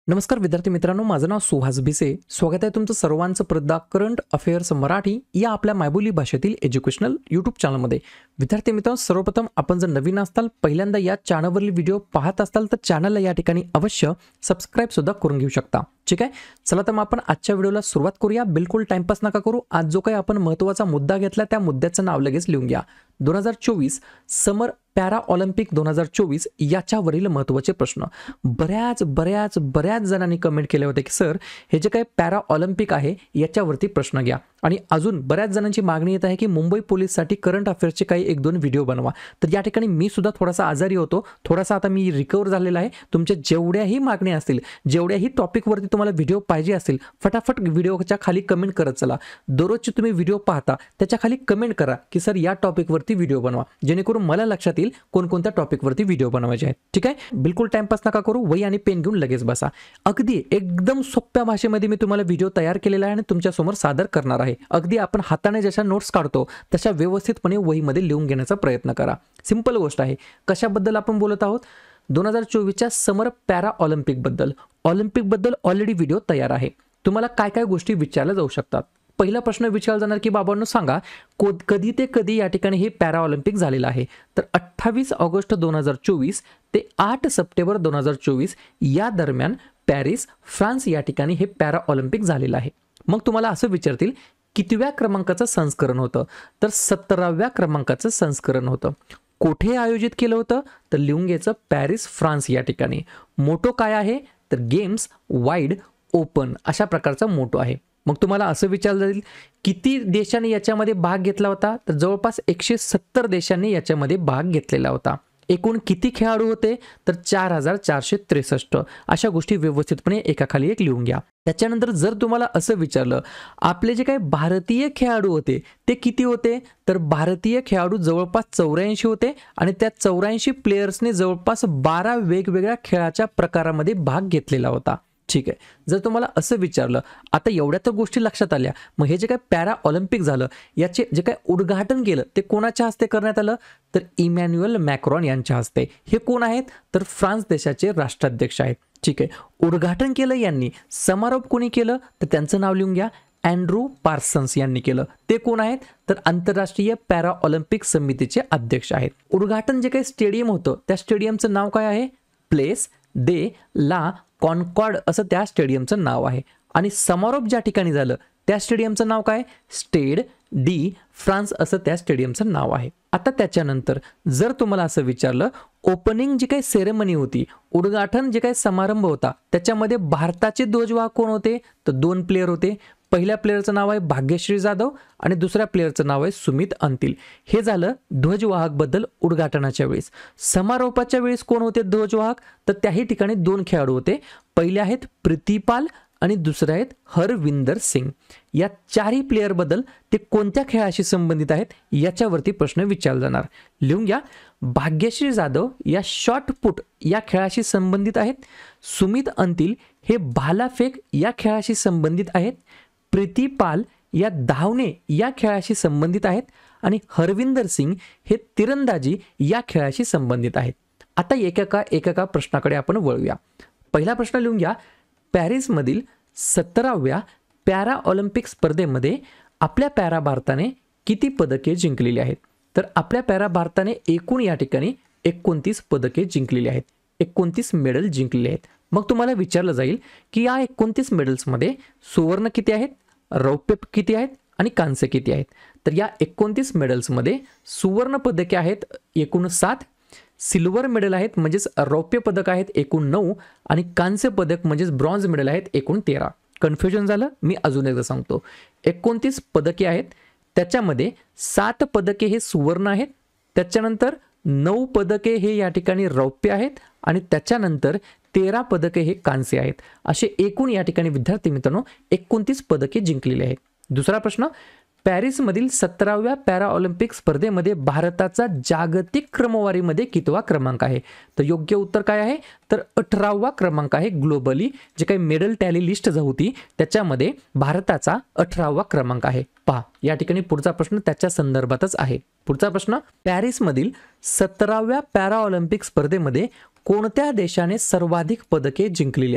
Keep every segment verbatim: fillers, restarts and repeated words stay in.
नमस्कार विद्यार्थी मित्रांनो, माझं नाव सुहास भिसे. स्वागत आहे तुमचं सर्वांचं प्रदा करंट अफेअर्स मराठी या आपल्या मायबोली भाषेतील एज्युकेशनल यूट्यूब चॅनलमध्ये. विद्यार्थी मित्रांनो, सर्वप्रथम आपण जर नवीन असाल, पहिल्यांदा या चॅनलवरील व्हिडिओ पाहत असाल तर चॅनलला या ठिकाणी अवश्य सबस्क्राईब सुद्धा करून घेऊ शकता. ठीक आहे, चला तर मग आपण आजच्या व्हिडिओला सुरुवात करूया. बिलकुल टाइमपास नका करू. आज जो काही आपण महत्त्वाचा मुद्दा घेतला त्या मुद्द्याचं नाव लगेच लिहून घ्या. दोन हजार चोवीस समर पॅरा ऑलिम्पिक दोन हजार चोवीस याच्यावरील महत्त्वाचे प्रश्न. बऱ्याच बऱ्याच बऱ्याच जणांनी कमेंट केले होते की सर, हे जे काही पॅरा ऑलिम्पिक आहे याच्यावरती प्रश्न घ्या. आणि अजून बऱ्याच जणांची मागणी येत आहे की मुंबई पोलीससाठी करंट अफेअर्सचे काही एक दोन व्हिडिओ बनवा. तर या ठिकाणी मी सुद्धा थोडासा आजारी होतो, थोडासा आता मी रिकवर झालेला आहे. तुमच्या जेवढ्याही मागण्या असतील, जेवढ्याही टॉपिकवरती तुम्हाला व्हिडिओ पाहिजे असतील, फटाफट व्हिडिओच्या खाली कमेंट करत चला. दररोजचे तुम्ही व्हिडिओ पाहता त्याच्या खाली कमेंट करा की सर या टॉपिकवरती व्हिडिओ बनवा, जेणेकरून मला लक्षात येईल कोणकोणत्या टॉपिकवरती व्हिडिओ बनवायचे आहेत. ठीक आहे, बिलकुल टाइमपास नका करू. वही आणि पेन घेऊन लगेच बसा. अगदी एकदम सोप्या भाषेमध्ये मी तुम्हाला व्हिडिओ तयार केलेला आहे आणि तुमच्यासमोर सादर करणार आहे. अगदी आपण हाताने जशा नोट्स काढतो तशा व्यवस्थितपणे वहीमध्ये लिहून घेण्याचा प्रयत्न करा. सिंपल गोष्ट आहे. कशाबद्दल आपण बोलत आहोत? दोन हजार चोवीसच्या समर पॅरा ऑलिम्पिक बद्दल. ऑलिम्पिक बद्दल ऑलरेडी व्हिडिओ तयार आहे. तुम्हाला काय काय गोष्टी विचारल्या जाऊ शकतात. पहिला प्रश्न विचारला जाणार की बाबांनो सांगा, कधी ते कधी या ठिकाणी हे पॅरा ऑलिम्पिक झालेलं आहे. तर अठ्ठावीस ऑगस्ट दोन हजार चोवीस ते आठ सप्टेंबर दोन हजार चोवीस या दरम्यान पॅरिस फ्रान्स या ठिकाणी हे पॅरा ऑलिम्पिक झालेलं आहे. मग तुम्हाला असं विचारतील कितव्या क्रमांकाचं संस्करण होतं? तर सतराव्या क्रमांकाचं संस्करण होतं. कुठे आयोजित केलं होतं? तर लिहून घ्यायचं पॅरिस फ्रान्स या ठिकाणी. मोटो काय आहे? तर गेम्स वाईड ओपन अशा प्रकारचा मोटो आहे. मग तुम्हाला असं विचारलं जाईल किती देशांनी याच्यामध्ये भाग घेतला होता? तर जवळपास एकशे सत्तर देशांनी याच्यामध्ये भाग घेतलेला होता. एकूण किती खेळाडू होते? तर चार हजार चारशे त्रेसष्ट. अशा गोष्टी व्यवस्थितपणे एकाखाली एक लिहून घ्या. त्याच्यानंतर जर तुम्हाला असं विचारलं आपले जे काही भारतीय खेळाडू होते ते किती होते? तर भारतीय खेळाडू जवळपास चौऱ्याऐंशी होते आणि त्या चौऱ्याऐंशी प्लेयर्सने जवळपास बारा वेगवेगळ्या खेळाच्या प्रकारामध्ये भाग घेतलेला होता. ठीक आहे, जर तुम्हाला असं विचारलं, आता एवढ्या तर गोष्टी लक्षात आल्या, मग हे जे काही पॅरा ऑलिम्पिक झालं याचे जे काही उद्घाटन केलं ते कोणाच्या हस्ते करण्यात आलं? तर इमॅन्युएल मॅक्रॉन यांच्या हस्ते. हे कोण आहेत? तर फ्रान्स देशाचे राष्ट्राध्यक्ष आहेत. ठीक आहे, उद्घाटन केलं यांनी. समारोप कोणी केलं? तर त्यांचं नाव लिहून घ्या, अँड्रू पार्सन्स यांनी केलं. ते कोण आहेत? तर आंतरराष्ट्रीय पॅरा ऑलिम्पिक समितीचे अध्यक्ष आहेत. उद्घाटन जे काही स्टेडियम होतं त्या स्टेडियमचं नाव काय आहे? प्लेस दे ला कॉन्कॉर्ड असं त्या स्टेडियमचं नाव आहे. आणि समारोप ज्या ठिकाणी झालं त्या स्टेडियमचं नाव काय? स्टेड डी फ्रान्स असं त्या स्टेडियमचं नाव आहे. आता त्याच्यानंतर जर तुम्हाला असं विचारलं ओपनिंग जी काही सेरेमनी होती, उद्घाटन जे काही समारंभ होता, त्याच्यामध्ये भारताचे ध्वजवाहक कोण होते? तर दोन प्लेयर होते. पहिल्या प्लेयरचं नाव आहे भाग्यश्री जाधव आणि दुसऱ्या प्लेयरचं नाव आहे सुमित अंतिल. हे झालं ध्वजवाहक बद्दल उद्घाटनाच्या वेळेस. समारोपाच्या वेळेस कोण होते ध्वजवाहक? तर त्याही ठिकाणी दोन खेळाडू होते. पहिले आहेत प्रीतिपाल आणि दुसरे आहेत हरविंदर सिंग. या चारही प्लेयर बद्दल ते कोणत्या खेळाशी संबंधित आहेत याच्यावरती प्रश्न विचारला जाणार. लिहून घ्या, भाग्यश्री जाधव या शॉर्ट पुट या खेळाशी संबंधित आहेत. सुमित अंतिल हे भालाफेक या खेळाशी संबंधित आहेत. प्रीतिपाल या धावणे या खेळाशी संबंधित आहेत आणि हरविंदर सिंग हे तिरंदाजी या खेळाशी संबंधित आहेत. आता एकेका एकेका प्रश्नाकडे आपण वळूया. पहिला प्रश्न लिहून घ्या, पॅरिसमधील सतराव्या पॅरा ऑलिम्पिक स्पर्धेमध्ये आपल्या पॅरा भारताने किती पदके जिंकलेली आहेत? तर आपल्या पॅरा भारताने एकूण या ठिकाणी एकोणतीस पदके जिंकलेली आहेत. एकोणतीस मेडल जिंकलेले आहेत. मग तुम्हाला विचारलं जाईल की या एकोणतीस मेडल्समध्ये सुवर्ण किती आहेत, रौप्य किती आहेत आणि कांस्य किती आहेत? तर या एकोणतीस मेडल्समध्ये सुवर्ण पदके आहेत एकूण सात, सिल्वर मेडल आहेत म्हणजेच रौप्य पदक आहेत एकूण नऊ आणि कांस्य पदक म्हणजेच ब्रॉन्झ मेडल आहेत एकूण तेरा. कन्फ्युजन झालं? मी अजून एकदा सांगतो. एकोणतीस पदके आहेत, त्याच्यामध्ये सात पदके हे सुवर्ण आहेत, त्याच्यानंतर नऊ पदके हे या ठिकाणी रौप्य आहेत आणि त्याच्यानंतर तेरा पदके हे कांस्य आहेत. असे एकूण या ठिकाणी विद्यार्थी मित्रांनो एकोणतीस पदके जिंकलेली आहेत. दुसरा प्रश्न, पॅरिसमधील सतराव्या पॅरा ऑलिम्पिक स्पर्धेमध्ये भारताचा जागतिक क्रमवारीमध्ये कितवा क्रमांक आहे? तर योग्य उत्तर काय आहे? तर अठरावा क्रमांक आहे. ग्लोबली जे काही मेडल टॅली लिस्ट होती त्याच्यामध्ये भारताचा अठरावा क्रमांक आहे. पहा या ठिकाणी पुढचा प्रश्न त्याच्या संदर्भातच आहे. पुढचा प्रश्न, पॅरिसमधील सतराव्या पॅरा ऑलिम्पिक स्पर्धेमध्ये कोणत्या देशाने सर्वाधिक पदके जिंकलेली आहेत?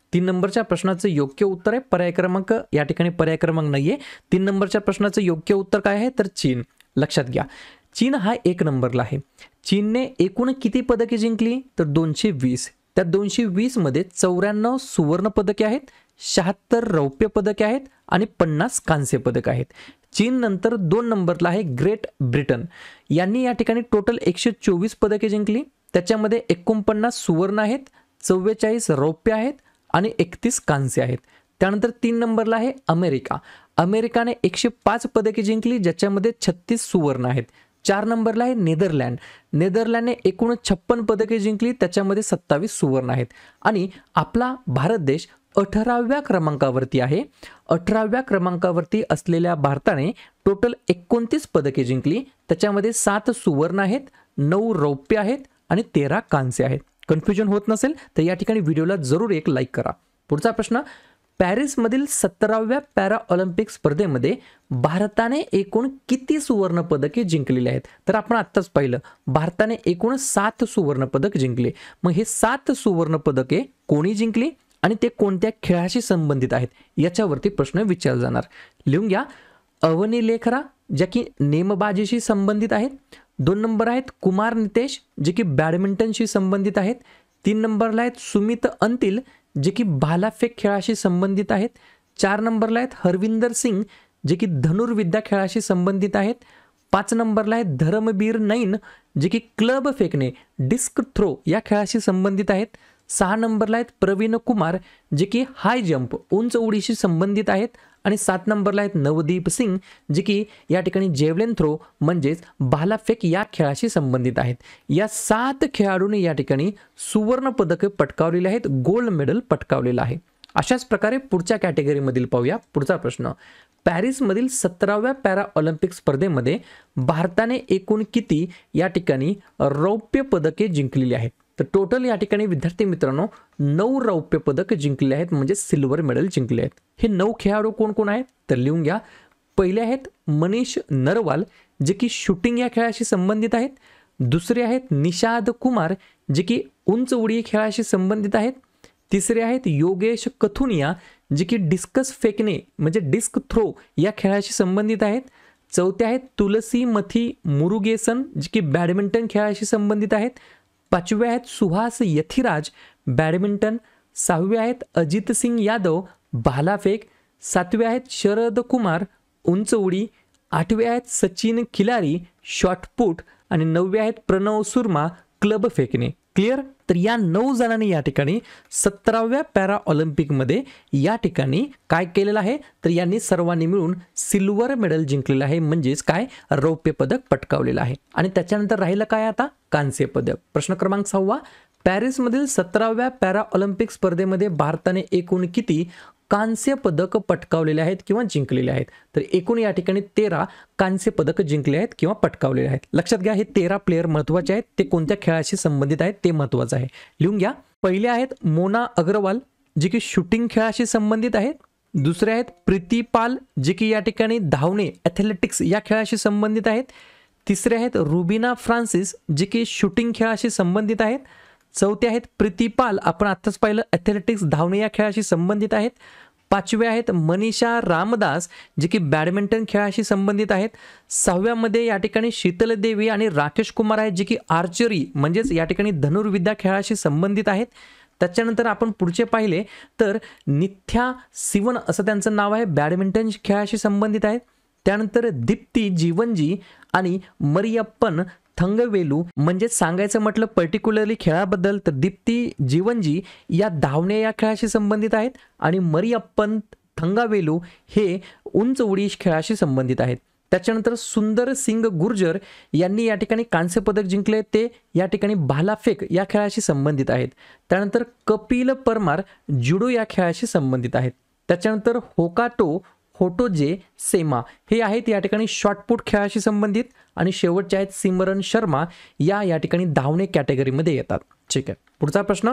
तीन नंबरच्या प्रश्नाचं योग्य उत्तर आहे पर्याय क्रमांक, या ठिकाणी पर्याय क्रमांक नाहीये. तीन नंबरच्या प्रश्नाचं योग्य उत्तर काय आहे तर चीन. लक्षात घ्या, चीन हा एक नंबरला आहे. चीनने एकूण किती पदके जिंकली तर दोनशे वीस. त्या दोनशे वीस मध्ये चौऱ्याण्णव सुवर्ण पदके आहेत, शहात्तर रौप्य पदके आहेत आणि पन्नास कांस्य पदक आहेत. चीन नंतर दोन नंबरला आहे ग्रेट ब्रिटन. यांनी या ठिकाणी टोटल एकशे चोवीस पदके जिंकली. त्याच्यामध्ये एकोणपन्नास सुवर्ण आहेत, चव्वेचाळीस रौप्य आहेत आणि एकतीस कांस्य आहेत. त्यानंतर तीन नंबरला आहे अमेरिका. अमेरिकाने एकशे पाच पदके जिंकली, ज्याच्यामध्ये छत्तीस सुवर्ण आहेत. चार नंबरला आहे नेदरलँड. नेदरलँडने एकूण छप्पन पदके जिंकली, त्याच्यामध्ये सत्तावीस सुवर्ण आहेत. आणि आपला भारत देश अठराव्या क्रमांकावरती आहे. अठराव्या क्रमांकावरती असलेल्या भारताने टोटल एकोणतीस पदके जिंकली, त्याच्यामध्ये सात सुवर्ण आहेत, नऊ रौप्य आहेत आणि तेरा कांस्य आहेत. कन्फ्युजन होत नसेल तर या ठिकाणी व्हिडिओला जरूर एक लाईक करा. पुढचा प्रश्न, पॅरिसमधील सतराव्या पॅरा ऑलिम्पिक स्पर्धेमध्ये भारताने एकूण किती सुवर्ण पदके जिंकलेली आहेत तर आपण आत्ताच पाहिलं भारताने एकूण सात सुवर्ण पदक जिंकले. मग हे सात सुवर्ण पदके कोणी जिंकली आणि ते कोणत्या खेळाशी संबंधित आहेत याच्यावरती प्रश्न विचारला जाणार. लिहून घ्या. अवनी लेखरा ज्या की नेमबाजीशी संबंधित आहेत. दोन नंबर आहेत कुमार नितेश जे की बॅडमिंटनशी संबंधित आहेत. तीन नंबरला आहेत सुमित अंतिल जे की भालाफेक खेळाशी संबंधित आहेत. चार नंबरला आहेत हरविंदर सिंग जे की धनुर्विद्या खेळाशी संबंधित आहेत. पाच नंबरला आहेत धर्मबीर नैन जे की क्लब फेकणे डिस्क थ्रो या खेळाशी संबंधित आहेत. सहा नंबरला आहेत प्रवीण कुमार जे की हाय जंप उंच उडीशी संबंधित आहेत. आणि सात नंबरला आहेत नवदीप सिंग जे की या ठिकाणी जेवलिन थ्रो म्हणजेच भालाफेक या खेळाशी संबंधित आहेत. या सात खेळाडूंनी या ठिकाणी सुवर्ण पदके पटकावलेली आहेत, गोल्ड मेडल पटकावलेलं आहे. अशाच प्रकारे पुढच्या कॅटेगरीमधील पाहूया. पुढचा प्रश्न, पॅरिसमधील सतराव्या पॅरा ऑलिम्पिक स्पर्धेमध्ये भारताने एकूण किती या ठिकाणी रौप्य पदके जिंकलेली आहेत तर टोटल या ठिकाणी विद्यार्थी मित्रांनो नऊ रौप्य पदक जिंकले आहेत, म्हणजे सिल्वर मेडल जिंकले आहेत. हे नऊ खेळाडू कोण कोण आहेत तर लिहून घ्या. पहिले आहेत मनीष नरवाल जे की शूटिंग या खेळाशी संबंधित आहेत. दुसरे आहेत निषाद कुमार जे की उंच उडी खेळाशी संबंधित आहेत. तिसरे आहेत योगेश कथुनिया जे की डिस्कस फेकणे म्हणजे डिस्क थ्रो या खेळाशी संबंधित आहेत. चौथे आहेत तुलसी मथी मुरुगेसन जे की बॅडमिंटन खेळाशी संबंधित आहेत. पाचवे आहेत सुहास यथिराज बॅडमिंटन. सहावे आहेत अजित सिंग यादव भालाफेक. सातवे आहेत शरद कुमार उंच उडी. आठवे आहेत सचिन खिलारी शॉटपुट आणि नववे आहेत प्रणव सुरमा क्लब फेकणे. क्लिअर. तर या नऊ जणांनी या ठिकाणी सतराव्या पॅरा ऑलिम्पिकमध्ये या ठिकाणी काय केलेलं आहे तर यांनी सर्वांनी मिळून सिल्वर मेडल जिंकलेलं आहे, म्हणजेच काय रौप्य पदक पटकावलेलं आहे. आणि त्याच्यानंतर राहिलं काय आता कांस्य पदक. प्रश्न क्रमांक सहावा, पॅरिसमधील सतराव्या पॅरा ऑलिम्पिक स्पर्धेमध्ये भारताने एकूण किती कांस्य पदक पटकावलेले आहेत किंवा जिंकलेले आहेत तर एकूण या ठिकाणी तेरा कांस्य पदक जिंकले आहेत किंवा पटकावलेले आहेत. लक्षात घ्या, हे तेरा प्लेयर महत्त्वाचे आहेत, ते कोणत्या खेळाशी संबंधित आहेत ते महत्त्वाचं आहे. लिहून घ्या. पहिले आहेत मोना अग्रवाल जे की शूटिंग खेळाशी संबंधित आहेत. दुसरे आहेत प्रीती पाल जे की या ठिकाणी धावणे ॲथलेटिक्स या खेळाशी संबंधित आहेत. तिसरे आहेत रुबिना फ्रान्सिस जे की शूटिंग खेळाशी संबंधित आहेत. चौथे आहेत प्रीती पाल, आपण आत्ताच पाहिलं ॲथलेटिक्स धावणे या खेळाशी संबंधित आहेत. पाचवे आहेत मनीषा रामदास जे की बॅडमिंटन खेळाशी संबंधित आहेत. सहाव्यामध्ये या ठिकाणी शीतल देवी आणि राकेश कुमार आहेत जे की आर्चरी म्हणजेच या ठिकाणी धनुर्विद्या खेळाशी संबंधित आहेत. त्याच्यानंतर आपण पुढचे पाहिले तर निथ्या सिवन असं त्यांचं नाव आहे, बॅडमिंटन खेळाशी संबंधित आहेत. त्यानंतर दीप्ती जीवनजी आणि मरियप्पन थंगवेलू म्हणजे सांगायचं म्हटलं पर्टिक्युलरली खेळाबद्दल तर दीप्ती जीवनजी या धावणे या खेळाशी संबंधित आहेत आणि मरियप्पन थंगावेलू हे उंच उडी खेळाशी संबंधित आहेत. त्याच्यानंतर सुंदर सिंग गुर्जर यांनी या ठिकाणी कांस्य पदक जिंकले, ते या ठिकाणी भालाफेक या खेळाशी संबंधित आहेत. त्यानंतर कपिल परमार जुडो या खेळाशी संबंधित आहेत. त्याच्यानंतर होकाटो होटोजे सेमा हे आहेत या ठिकाणी शॉटपुट खेळाशी संबंधित. आणि शेवटचे आहेत सिमरन शर्मा या या ठिकाणी धावणे कॅटेगरीमध्ये येतात. ठीक आहे. पुढचा प्रश्न,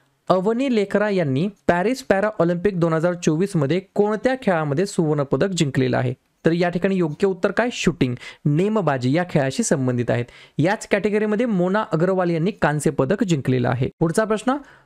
अवनी लेखरा यांनी पॅरिस पॅरा ऑलिम्पिक दोन हजार चोवीस मध्ये कोणत्या खेळामध्ये सुवर्ण पदक जिंकलेलं आहे तर या ठिकाणी योग्य उत्तर काय शूटिंग नेमबाजी या खेळाशी संबंधित आहेत. याच कॅटेगरीमध्ये मोना अग्रवाल यांनी कांस्य पदक जिंकलेलं आहे. पुढचा प्रश्न,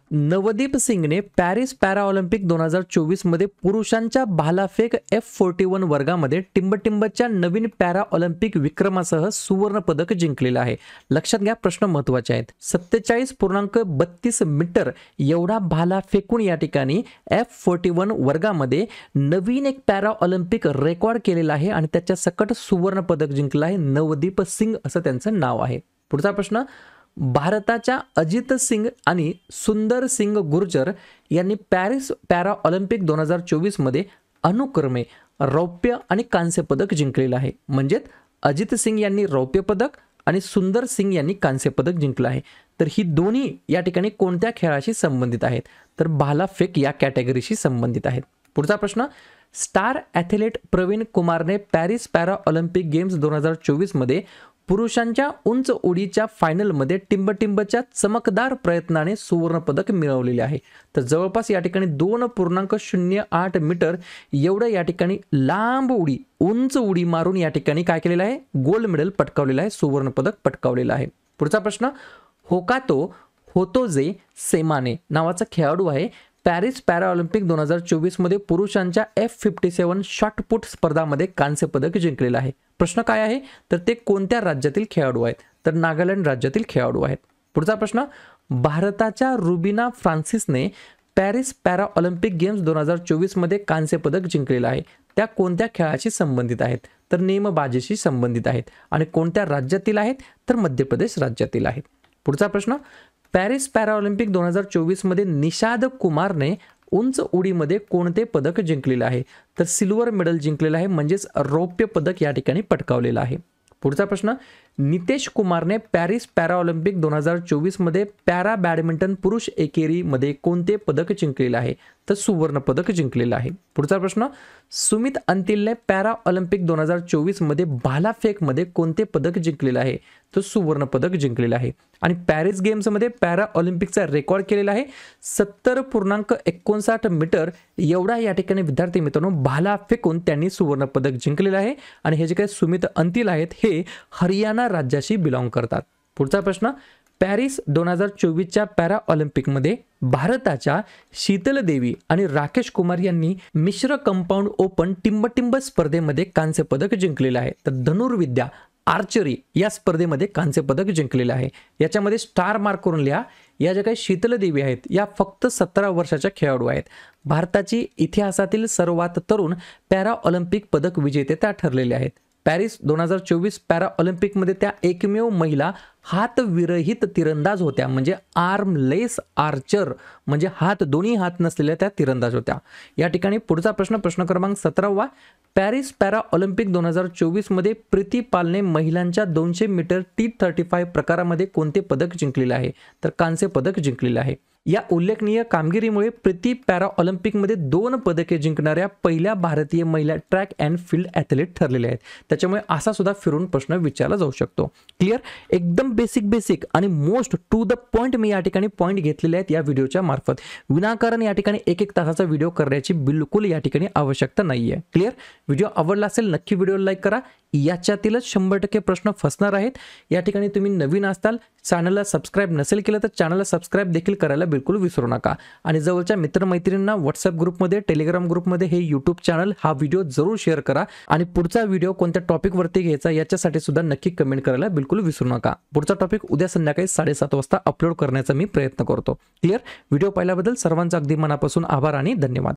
नवदीप सिंगने पॅरिस पॅरा ऑलिम्पिक दोन हजार चोवीस मध्ये पुरुषांच्या भालाफेक एफ फोर्टी वन वर्गामध्ये टिंबटिंबच्या नवीन पॅरा ऑलिम्पिक विक्रमासह सुवर्ण पदक जिंकलेलं आहे. लक्षात घ्या, प्रश्न महत्त्वाचे आहेत. सत्तेचाळीस पूर्णांक बत्तीस मीटर एवढा भाला फेकून या ठिकाणी एफ फोर्टी वन वर्गामध्ये नवीन एक पॅरा ऑलिम्पिक रेकॉर्ड केलेला आहे आणि त्याच्या सकट सुवर्ण पदक जिंकलं आहे. नवदीप सिंग असं त्यांचं नाव आहे. पुढचा प्रश्न, भारताच्या अजित सिंग आणि सुंदर सिंग गुर्जर यांनी पॅरिस पॅरा ऑलिम्पिक दोन हजार चोवीस मध्ये अनुक्रमे रौप्य आणि कांस्य पदक जिंकलेलं आहे. म्हणजे अजित सिंग यांनी रौप्य पदक आणि सुंदर सिंग यांनी कांस्य पदक जिंकलं आहे. तर ही दोन्ही या ठिकाणी कोणत्या खेळाशी संबंधित आहेत? तर भालाफेक या कॅटेगरीशी संबंधित आहेत. पुढचा प्रश्न, स्टार ॲथलीट प्रवीण कुमारने पॅरिस पॅरा ऑलिम्पिक गेम्स दोन हजार चोवीस मध्ये पुरुषांच्या उंच उडीच्या फायनलमध्ये टिंबटिंबच्या चमकदार प्रयत्नाने सुवर्ण पदक मिळवलेले आहे. तर जवळपास या ठिकाणी दोन पूर्णांक शून्य आठ मीटर एवढं या ठिकाणी लांब उडी, उंच उडी मारून या ठिकाणी काय केलेलं आहे? गोल्ड मेडल पटकावलेलं आहे, सुवर्ण पदक पटकावलेलं आहे. पुढचा प्रश्न, होकातो होतोजे सेमाने नावाचा खेळाडू आहे. पॅरिस पॅरा ऑलिम्पिक दोन हजार चोवीस मध्ये पुरुषांच्या एफ फिफ्टी सेवन शॉटपुट स्पर्धामध्ये कांस्य पदक जिंकलेलं आहे. प्रश्न काय आहे? तर ते कोणत्या राज्यातील खेळाडू आहेत? तर नागालँड राज्यातील खेळाडू आहेत. पुढचा प्रश्न, भारताच्या रुबिना फ्रान्सिसने पॅरिस पॅरा ऑलिम्पिक गेम्स दोन हजार चोवीस मध्ये कांस्य पदक जिंकलेलं आहे. त्या कोणत्या खेळाशी संबंधित आहेत? तर नेमबाजीशी संबंधित आहेत. आणि कोणत्या राज्यातील आहेत? तर मध्य प्रदेश राज्यातील आहेत. पुढचा प्रश्न, पॅरिस पॅरा ऑलिम्पिक दोन हजार चोवीस मध्ये निषाद कुमारने उंच उडीमध्ये कोणते पदक जिंकलेले आहे? तर सिल्वर मेडल जिंकलेलं आहे, म्हणजेच रौप्य पदक या ठिकाणी पटकावलेलं आहे. पुढचा प्रश्न, नितेश कुमारने पॅरिस पॅरा ऑलिम्पिक दोन हजार चोवीस मध्ये पॅरा बॅडमिंटन पुरुष एकेरीमध्ये कोणते पदक जिंकलेलं आहे? तर सुवर्ण पदक जिंकलेलं आहे. पुढचा प्रश्न, सुमित अंतिलने पॅरा ऑलिम्पिक दोन हजार चोवीस मध्ये भालाफेकमध्ये कोणते पदक जिंकलेलं आहे? तर सुवर्ण पदक जिंकलेलं आहे. आणि पॅरिस गेम्समध्ये पॅरा ऑलिम्पिकचा रेकॉर्ड केलेला आहे सत्तर पूर्णांक एकोणसाठ मीटर एवढा या ठिकाणी विद्यार्थी मित्रांनो भाला फेकून त्यांनी सुवर्ण पदक जिंकलेलं आहे. आणि हे जे काही सुमित अंतिल आहेत हे हरियाणा राज्याशी बिलॉंग करतात. पुढचा प्रश्न, पॅरिस दोन हजार चोवीसच्या पॅरा ऑलिम्पिकमध्ये भारताच्या शीतल देवी आणि राकेश कुमार यांनी मिश्र कंपाऊंड ओपन टिंबटिंब स्पर्धेमध्ये कांस्य पदक जिंकलेलं आहे. तर धनुर्विद्या आर्चरी या स्पर्धेमध्ये कांस्य पदक जिंकलेलं आहे. याच्यामध्ये स्टार मार्क करून लिहा. या ज्या काही शीतल देवी आहेत या फक्त सतरा वर्षाच्या खेळाडू आहेत. भारताची इतिहासातील सर्वात तरुण पॅरा ऑलिम्पिक पदक विजेते त्या ठरलेल्या आहेत. पॅरिस दोन हजार चोवीस पॅरा ऑलिम्पिकमध्ये त्या एकमेव महिला हातविरहित तिरंदाज होत्या, म्हणजे आर्मलेस आर्चर, म्हणजे हात दोन्ही हात नसलेल्या त्या तिरंदाज होत्या. या ठिकाणी पुढचा प्रश्न, प्रश्न क्रमांक सतरावा, पॅरिस पॅरा ऑलिम्पिक दोन हजार चोवीस मध्ये प्रीती पालने महिलांच्या दोनशे मीटर टी थर्टी फाईव्ह प्रकारामध्ये कोणते पदक जिंकलेले आहे? तर कांस्य पदक जिंकलेले आहे. या उल्लेखनीय कामगिरीमुळे प्रीती पॅरा ऑलिम्पिकमध्ये दोन पदके जिंकणाऱ्या पहिल्या भारतीय महिला ट्रॅक अँड फील्ड ॲथलीट ठरलेल्या आहेत. त्याच्यामुळे असा सुद्धा फिरून प्रश्न विचारला जाऊ शकतो. क्लिअर? एकदम बेसिक बेसिक आणि मोस्ट टू द पॉइंट मी या ठिकाणी पॉइंट घेतलेले आहेत या व्हिडिओच्या मार्फत. विनाकारण या ठिकाणी एक एक तासाचा व्हिडिओ करण्याची बिलकुल या ठिकाणी आवश्यकता नाहीये. क्लिअर? व्हिडिओ आवडला असेल नक्की व्हिडिओला लाईक करा. याच्यातीलच शंभर टक्के प्रश्न फसणार आहेत. या ठिकाणी तुम्ही नवीन असताल, चॅनलला सबस्क्राईब नसेल केलं तर चॅनलला सबस्क्राईब देखील करायला बिलकुल विसरू नका. आणि जवळच्या मित्रमैत्रिणींना व्हॉट्सअप ग्रुपमध्ये, टेलिग्राम ग्रुपमध्ये हे यूट्यूब चॅनल हा व्हिडिओ जरूर शेअर करा. आणि पुढचा व्हिडिओ कोणत्या टॉपिकवरती घ्यायचा याच्यासाठी सुद्धा नक्की कमेंट करायला बिलकुल विसरू नका. पुढचा टॉपिक उद्या संध्याकाळी साडेसात वाजता अपलोड करण्याचा मी प्रयत्न करतो. क्लिअर? व्हिडिओ पाहिल्याबद्दल सर्वांचा अगदी मनापासून आभार आणि धन्यवाद.